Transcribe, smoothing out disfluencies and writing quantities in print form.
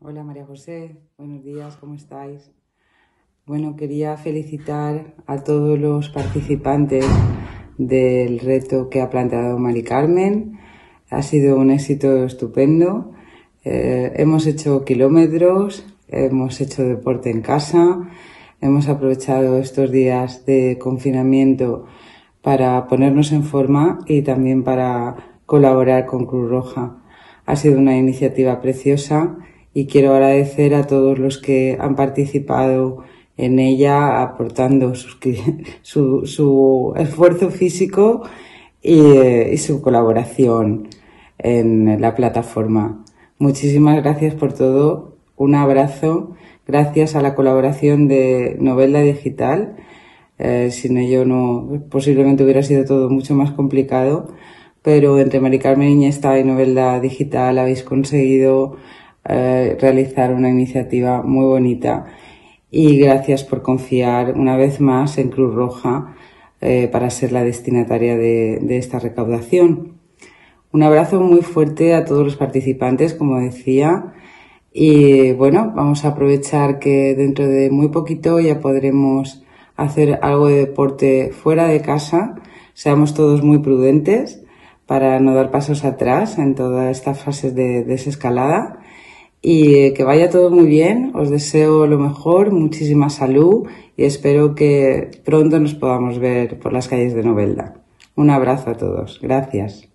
Hola María José, buenos días, ¿cómo estáis? Bueno, quería felicitar a todos los participantes del reto que ha planteado Mari Carmen. Ha sido un éxito estupendo. Hemos hecho kilómetros, hemos hecho deporte en casa, hemos aprovechado estos días de confinamiento para ponernos en forma y también para colaborar con Cruz Roja. Ha sido una iniciativa preciosa y quiero agradecer a todos los que han participado en ella aportando su esfuerzo físico y su colaboración en la plataforma. Muchísimas gracias por todo. Un abrazo. Gracias a la colaboración de Novelda Digital. Sin ello posiblemente hubiera sido todo mucho más complicado, pero entre Mari Carmen Iniesta y Novelda Digital habéis conseguido realizar una iniciativa muy bonita y gracias por confiar una vez más en Cruz Roja para ser la destinataria de esta recaudación. Un abrazo muy fuerte a todos los participantes, como decía, y bueno, vamos a aprovechar que dentro de muy poquito ya podremos hacer algo de deporte fuera de casa. Seamos todos muy prudentes para no dar pasos atrás en todas estas fases de desescalada y que vaya todo muy bien. Os deseo lo mejor, muchísima salud y espero que pronto nos podamos ver por las calles de Novelda. Un abrazo a todos. Gracias.